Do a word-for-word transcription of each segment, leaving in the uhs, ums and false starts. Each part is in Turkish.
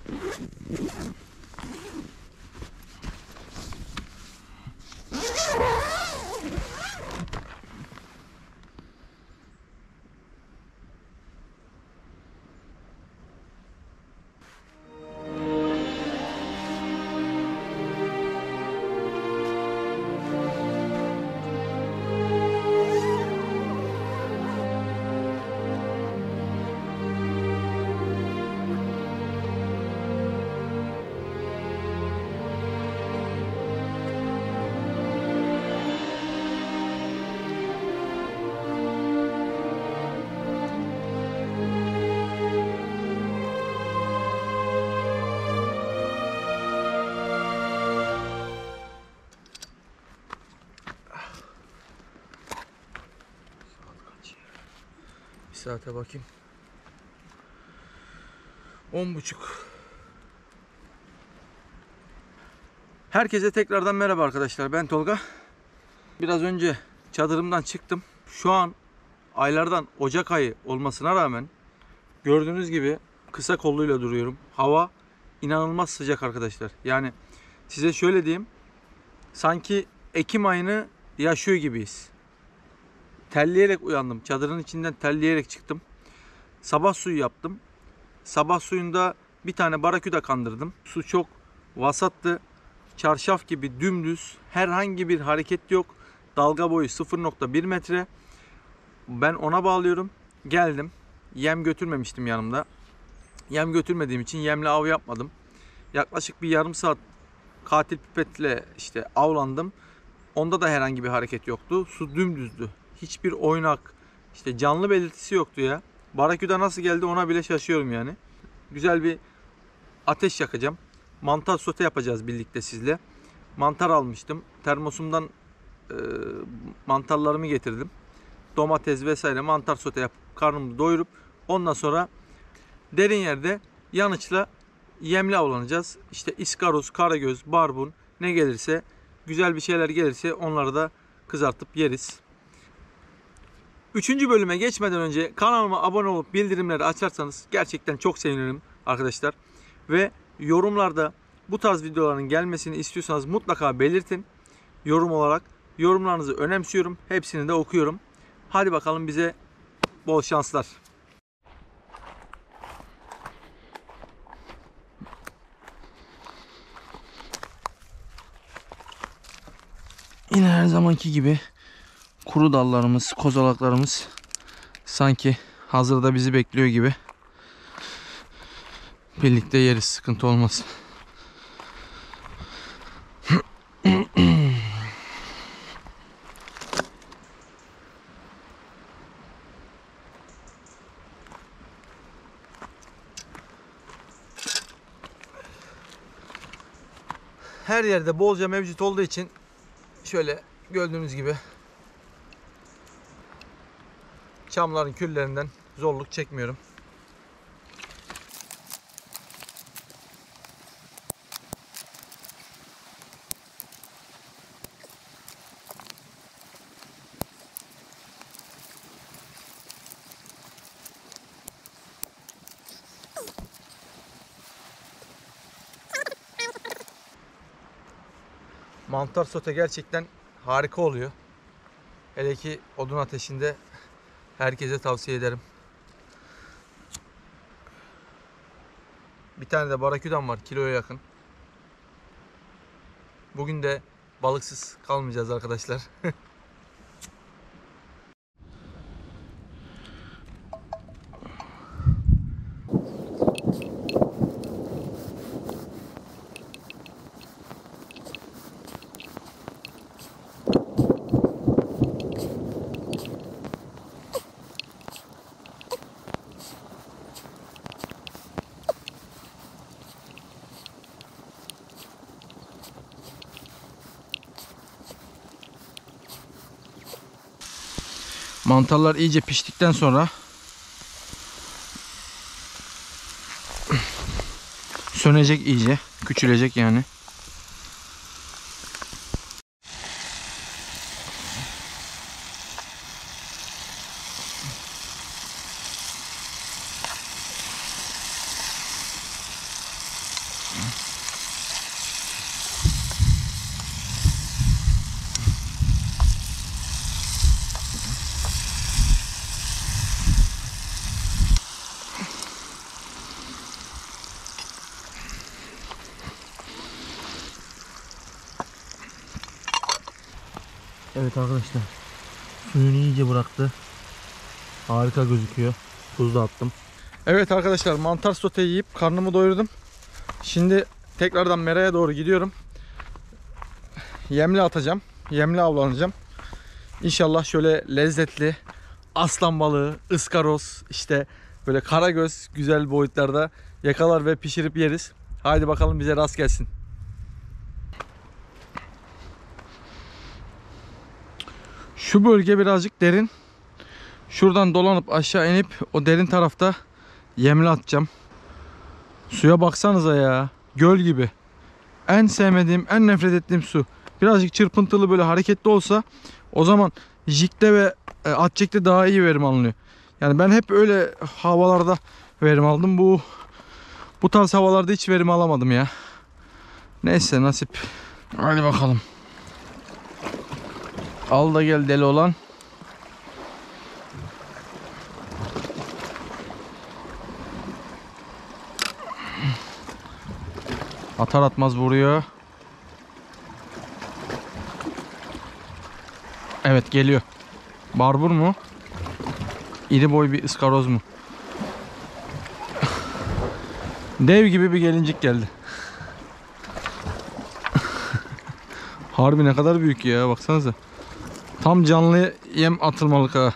Saate bakayım. On buçuk. Herkese tekrardan merhaba arkadaşlar. Ben Tolga. Biraz önce çadırımdan çıktım. Şu an aylardan Ocak ayı olmasına rağmen gördüğünüz gibi kısa kolluyla duruyorum. Hava inanılmaz sıcak arkadaşlar. Yani size şöyle diyeyim. Sanki Ekim ayını yaşıyor gibiyiz. Terleyerek uyandım. Çadırın içinden terleyerek çıktım. Sabah suyu yaptım. Sabah suyunda bir tane baraküda kandırdım. Su çok vasattı. Çarşaf gibi dümdüz. Herhangi bir hareket yok. Dalga boyu sıfır nokta bir metre. Ben ona bağlıyorum. Geldim. Yem götürmemiştim yanımda. Yem götürmediğim için yemle av yapmadım. Yaklaşık bir yarım saat katil pipetle işte avlandım. Onda da herhangi bir hareket yoktu. Su dümdüzdü. Hiçbir oynak, işte canlı belirtisi yoktu ya. Baraküda nasıl geldi ona bile şaşıyorum yani. Güzel bir ateş yakacağım. Mantar sote yapacağız birlikte sizle. Mantar almıştım. Termosumdan e, mantarlarımı getirdim. Domates vesaire mantar sote yapıp karnımı doyurup ondan sonra derin yerde yanıçla yemle avlanacağız. İşte iskaroz, karagöz, barbun ne gelirse, güzel bir şeyler gelirse onları da kızartıp yeriz. Üçüncü bölüme geçmeden önce kanalıma abone olup bildirimleri açarsanız gerçekten çok sevinirim arkadaşlar. Ve yorumlarda bu tarz videoların gelmesini istiyorsanız mutlaka belirtin. Yorum olarak yorumlarınızı önemsiyorum. Hepsini de okuyorum. Hadi bakalım, bize bol şanslar. Yine her zamanki gibi kuru dallarımız, kozalaklarımız sanki hazırda bizi bekliyor gibi. Birlikte yeriz, sıkıntı olmaz. Her yerde bolca mevcut olduğu için şöyle gördüğünüz gibi çamların küllerinden zorluk çekmiyorum. Mantar sote gerçekten harika oluyor. Hele ki odun ateşinde herkese tavsiye ederim. Bir tane de baraküdam var, kiloya yakın. Bugün de balıksız kalmayacağız arkadaşlar. Mantarlar iyice piştikten sonra sönecek, iyice küçülecek yani. Evet arkadaşlar, suyunu iyice bıraktı. Harika gözüküyor. Tuz da attım. Evet arkadaşlar, mantar sote yiyip karnımı doyurdum. Şimdi tekrardan meraya doğru gidiyorum. Yemli atacağım. Yemli avlanacağım. İnşallah şöyle lezzetli aslan balığı, ıskaroz, işte böyle karagöz güzel boyutlarda yakalar ve pişirip yeriz. Haydi bakalım, bize rast gelsin. Şu bölge birazcık derin. Şuradan dolanıp aşağı inip o derin tarafta yemli atacağım. Suya baksanıza ya. Göl gibi. En sevmediğim, en nefret ettiğim su. Birazcık çırpıntılı, böyle hareketli olsa o zaman jikte ve atçekte daha iyi verim alınıyor. Yani ben hep öyle havalarda verim aldım. Bu bu tarz havalarda hiç verim alamadım ya. Neyse, nasip. Hadi bakalım. Al da gel deli olan. Atar atmaz vuruyor. Evet, geliyor. Barbur mu? İri boy bir ıskaroz mu? Dev gibi bir gelincik geldi. Harbi ne kadar büyük ya, baksanıza. Tam canlı yem atılmalık ha.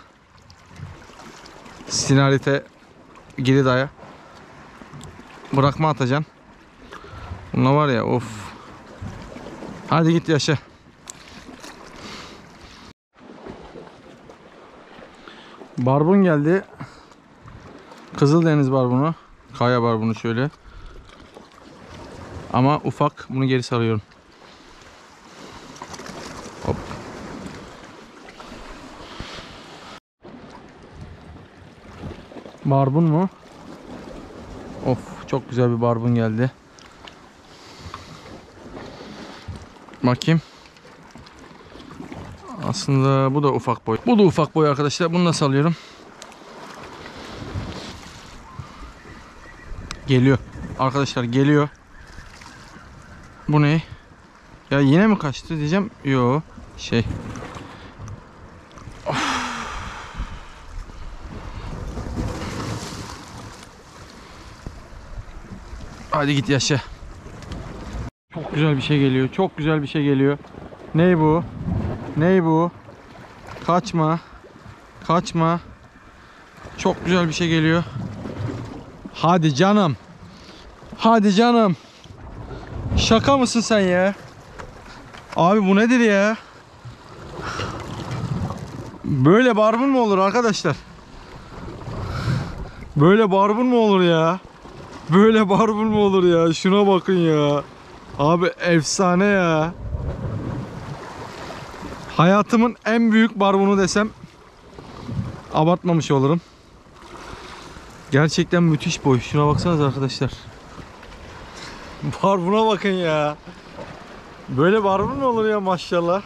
Sinarite Girida'ya bırakma atacaksın. Bunlar var ya, of. Hadi git yaşa. Barbun geldi. Kızıldeniz barbunu. Kaya barbunu şöyle. Ama ufak. Bunu geri sarıyorum. Hop. Barbun mu? Of, çok güzel bir barbun geldi. Bakayım. Aslında bu da ufak boy. Bu da ufak boy arkadaşlar. Bunu da salıyorum. Geliyor. Arkadaşlar geliyor. Bu ne? Ya yine mi kaçtı diyeceğim. Yo, şey. Of. Hadi git yaşa. Çok güzel bir şey geliyor. Çok güzel bir şey geliyor. Ney bu? Ney bu? Kaçma. Kaçma. Çok güzel bir şey geliyor. Hadi canım. Hadi canım. Şaka mısın sen ya? Abi bu nedir ya? Böyle barbun mu olur arkadaşlar? Böyle barbun mu olur ya? Böyle barbun mu olur ya? Şuna bakın ya. Abi efsane ya. Hayatımın en büyük barbunu desem abartmamış olurum. Gerçekten müthiş boy. Şuna baksanız arkadaşlar. Barbuna bakın ya. Böyle barbun mu olur ya, maşallah.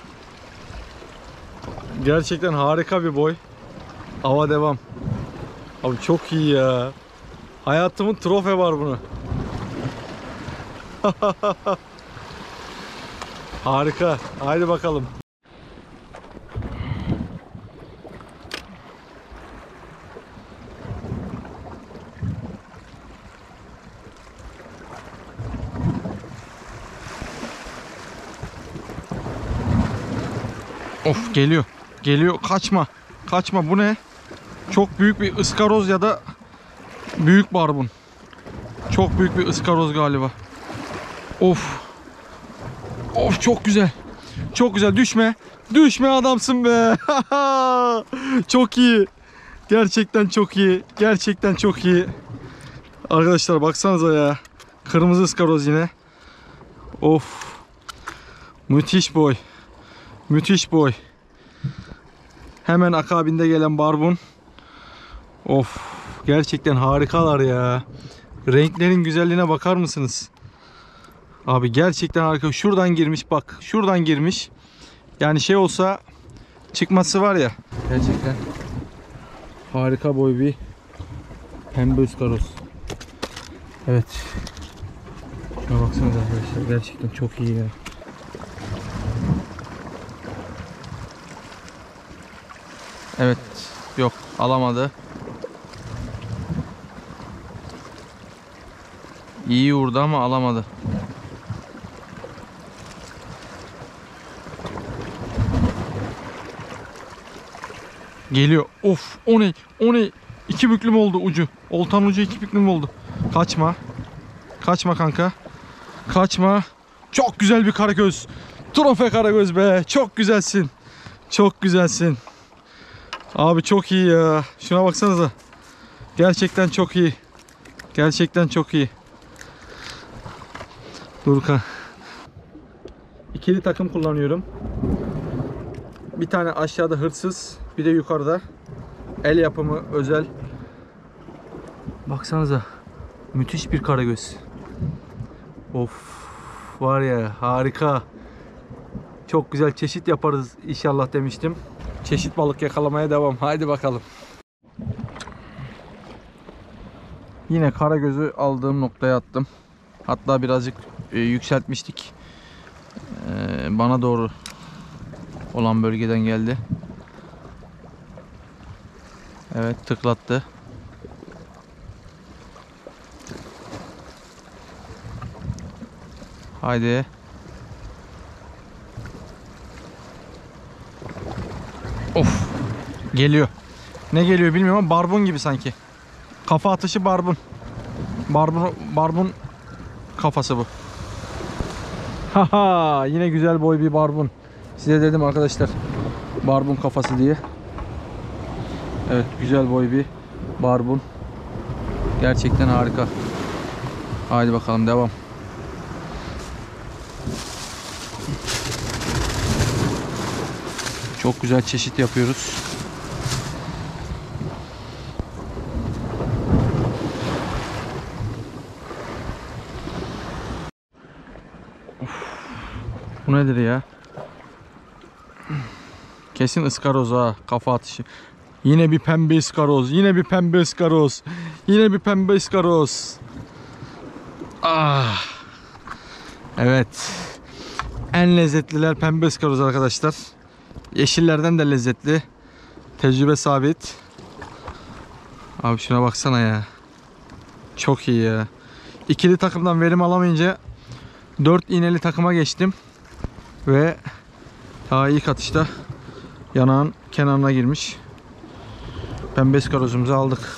Gerçekten harika bir boy. Hava devam. Abi çok iyi ya. Hayatımın trofe barbunu. Harika. Haydi bakalım. Of, geliyor. Geliyor. Kaçma. Kaçma. Bu ne? Çok büyük bir ıskaroz ya da büyük barbun. Çok büyük bir ıskaroz galiba. Of. Of, çok güzel. Çok güzel. Düşme. Düşme, adamsın be. Çok iyi. Gerçekten çok iyi. Gerçekten çok iyi. Arkadaşlar baksanıza ya. Kırmızı ıskaroz yine. Of. Müthiş boy. Müthiş boy. Hemen akabinde gelen barbun. Of. Gerçekten harikalar ya. Renklerin güzelliğine bakar mısınız? Abi gerçekten harika. Şuradan girmiş bak. Şuradan girmiş. Yani şey olsa çıkması var ya. Gerçekten harika boy bir pembe ıskaroz. Evet. Şuna baksanıza arkadaşlar. Gerçekten çok iyi ya. Evet. Yok, alamadı. İyi vurdu ama alamadı. Geliyor. Of, o ne? O ne? İki büklüm oldu ucu. Oltanın ucu iki büklüm oldu. Kaçma. Kaçma kanka. Kaçma. Çok güzel bir karagöz. Trofe karagöz be. Çok güzelsin. Çok güzelsin. Abi çok iyi ya. Şuna baksanıza. Gerçekten çok iyi. Gerçekten çok iyi. Durkan. İkili takım kullanıyorum. Bir tane aşağıda hırsız, bir de yukarıda el yapımı özel. Baksanıza. Müthiş bir karagöz. Of, var ya, harika. Çok güzel çeşit yaparız inşallah demiştim. Çeşit balık yakalamaya devam. Haydi bakalım. Yine karagözü aldığım noktaya attım. Hatta birazcık e, yükseltmiştik. E, bana doğru olan bölgeden geldi. Evet, tıklattı. Haydi. Of. Geliyor. Ne geliyor bilmiyorum ama barbun gibi sanki. Kafa atışı barbun. Barbun barbun kafası bu. Haha, yine güzel boy bir barbun. Size dedim arkadaşlar, barbun kafası diye. Evet, güzel boy bir barbun. Gerçekten harika. Haydi bakalım, devam. Çok güzel çeşit yapıyoruz. Of. Bu nedir ya? Kesin ıskaroz ha, kafa atışı. Yine bir pembe ıskaroz, yine bir pembe ıskaroz, yine bir pembe ıskaroz. Ah. Evet. En lezzetliler pembe ıskaroz arkadaşlar. Yeşillerden de lezzetli. Tecrübe sabit. Abi şuna baksana ya. Çok iyi ya. İkili takımdan verim alamayınca dört iğneli takıma geçtim. Ve daha ilk atışta yanağın kenarına girmiş. Pembe ıskarozumuzu aldık.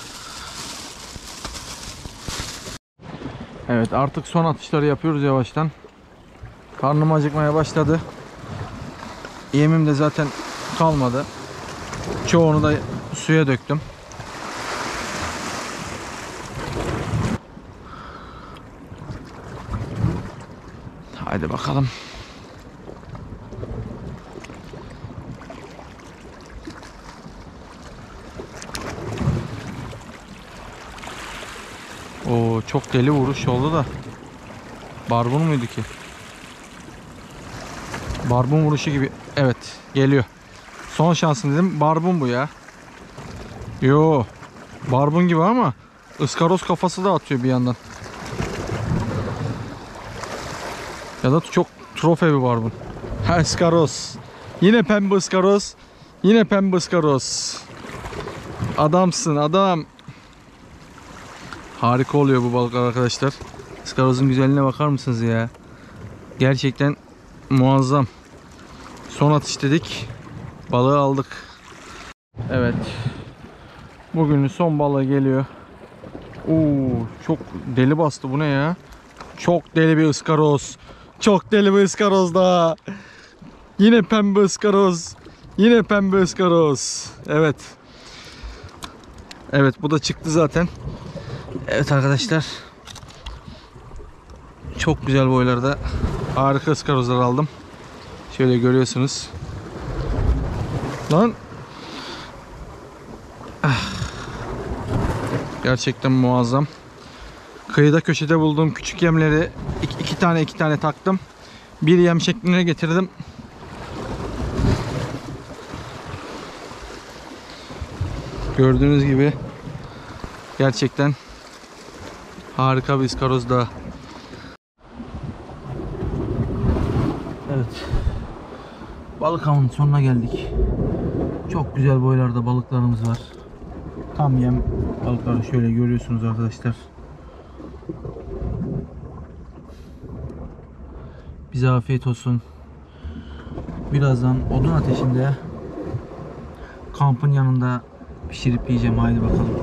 Evet, artık son atışları yapıyoruz yavaştan. Karnım acıkmaya başladı. Yemim de zaten kalmadı. Çoğunu da suya döktüm. Haydi bakalım. Oo, çok deli vuruş oldu da. Barbun muydu ki? Barbun vuruşu gibi. Evet, geliyor. Son şansın dedim. Barbun bu ya. Yo, barbun gibi ama ıskaroz kafası da atıyor bir yandan. Ya da çok trofe bir barbun. Ha, ıskaroz. Yine pembe ıskaroz. Yine pembe ıskaroz. Adamsın adam. Harika oluyor bu balıklar arkadaşlar. Iskarozun güzelliğine bakar mısınız ya? Gerçekten muazzam. Son atış dedik. Balığı aldık. Evet. Bugünün son balığı geliyor. Oo, çok deli bastı, bu ne ya? Çok deli bir ıskaroz. Çok deli bir ıskaroz da. Yine pembe ıskaroz. Yine pembe ıskaroz. Evet. Evet, bu da çıktı zaten. Evet arkadaşlar. Çok güzel boylarda harika ıskarozlar aldım. Şöyle görüyorsunuz. Lan. Gerçekten muazzam. Kıyıda köşede bulduğum küçük yemleri iki, iki tane iki tane taktım. Bir yem şekline getirdim. Gördüğünüz gibi gerçekten harika bir ıskaroz daha. Evet. Balık avının sonuna geldik. Çok güzel boylarda balıklarımız var. Tam yem balıkları şöyle görüyorsunuz arkadaşlar. Bize afiyet olsun. Birazdan odun ateşinde kampın yanında pişirip yiyeceğim. Haydi bakalım.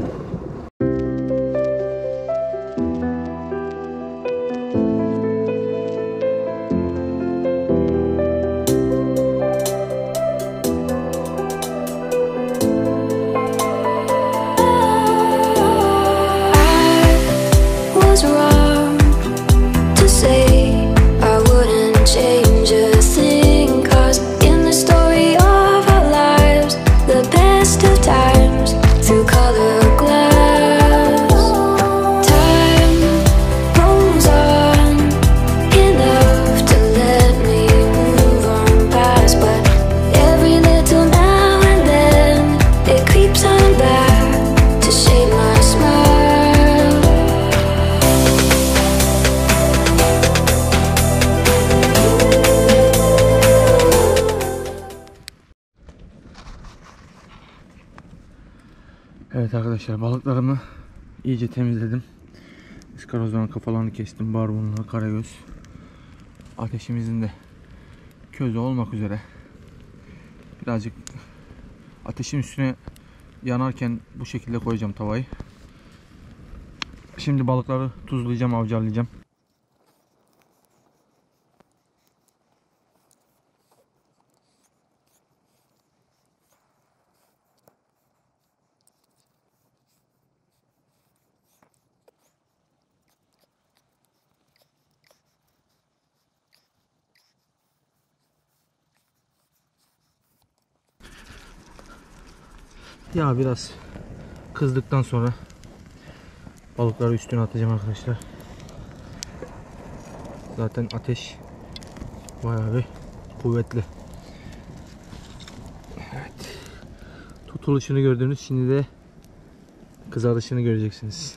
Evet arkadaşlar, balıklarımı iyice temizledim. İskarozların kafalarını kestim. Barbunlu, karagöz. Ateşimizin de közü olmak üzere. Birazcık ateşin üstüne yanarken bu şekilde koyacağım tavayı. Şimdi balıkları tuzlayacağım, avcarlayacağım. Ya biraz kızdıktan sonra balıkları üstüne atacağım arkadaşlar. Zaten ateş bayağı bir kuvvetli. Evet. Tutuluşunu gördünüz. Şimdi de kızarışını göreceksiniz.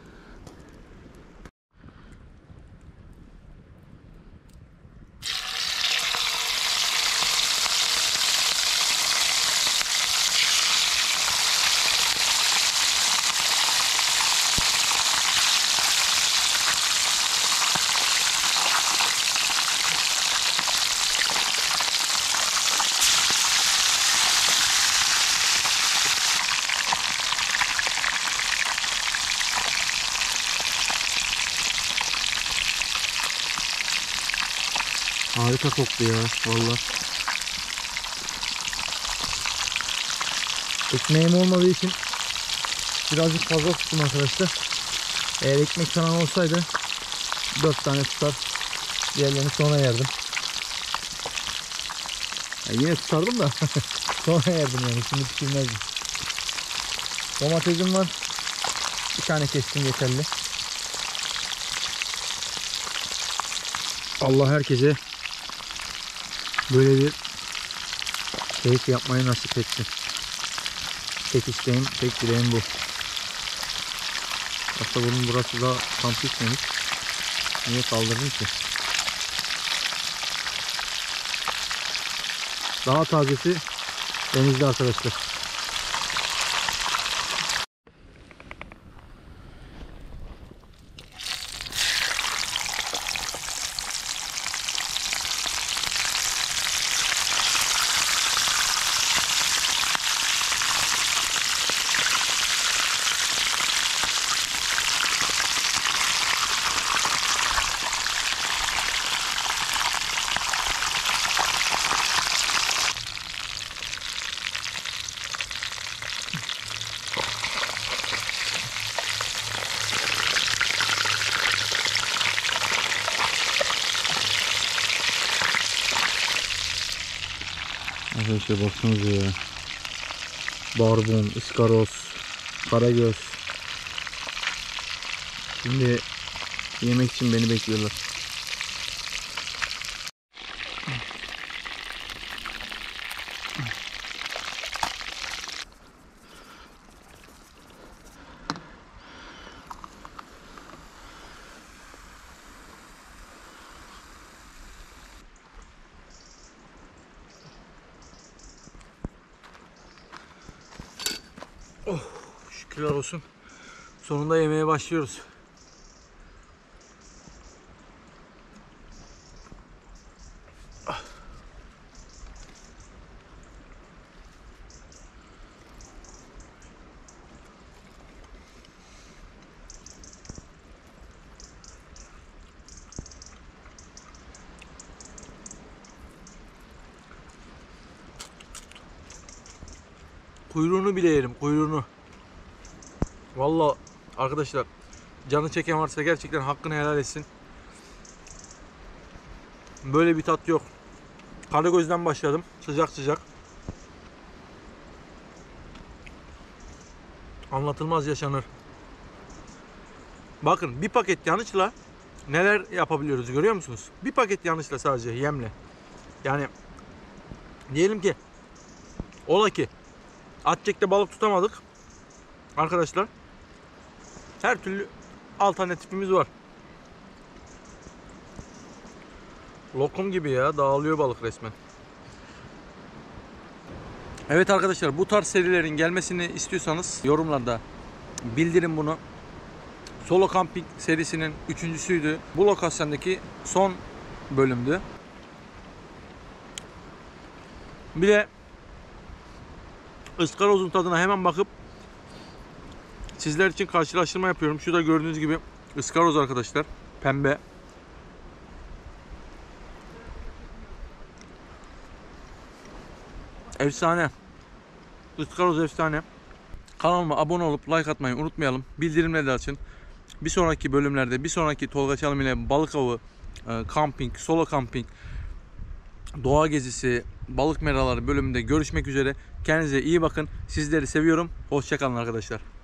Harika koktu ya vallahi. Ekmeğim olmadığı için birazcık fazla tuttum arkadaşlar. Eğer ekmek falan olsaydı dört tane tutar, diğerlerini sonra yerdim. Ya yine tutardım da sonra yerdim yani, şimdi pişirmezdim. Domatesim var, bir tane kestim yeterli. Allah herkese böyle bir keyif yapmayı nasip etsin. Tek isteğim, tek dileğim bu. Aslında bunun burası da kamp gitmemiş. Niye kaldırdım ki? Daha tazesi denizde arkadaşlar. Arkadaşlar baksanıza ya. Barbun, iskaroz, karagöz. Şimdi yemek için beni bekliyorlar. Oh, şükürler olsun. Sonunda yemeğe başlıyoruz. Kuyruğunu bile yerim, kuyruğunu. Vallahi arkadaşlar, canı çeken varsa gerçekten hakkını helal etsin. Böyle bir tat yok. Karagöz'den başladım. Sıcak sıcak. Anlatılmaz yaşanır. Bakın, bir paket yanlışla neler yapabiliyoruz görüyor musunuz? Bir paket yanlışla, sadece yemle. Yani diyelim ki ola ki Atçek'te balık tutamadık arkadaşlar. Her türlü alternatifimiz var. Lokum gibi ya, dağılıyor balık resmen. Evet arkadaşlar, bu tarz serilerin gelmesini istiyorsanız yorumlarda bildirin bunu. Solo Camping serisinin üçüncüsüydü. Bu lokasyondaki son bölümdü. Bir de ıskarozun tadına hemen bakıp sizler için karşılaştırma yapıyorum. Şu da gördüğünüz gibi ıskaroz arkadaşlar. Pembe. Efsane. Iskaroz efsane. Kanalıma abone olup like atmayı unutmayalım. Bildirimleri de açın. Bir sonraki bölümlerde, bir sonraki Tolga Çalım ile balık avı, kamping, solo kamping, doğa gezisi, balık meraları bölümünde görüşmek üzere. Kendinize iyi bakın. Sizleri seviyorum. Hoşça kalın arkadaşlar.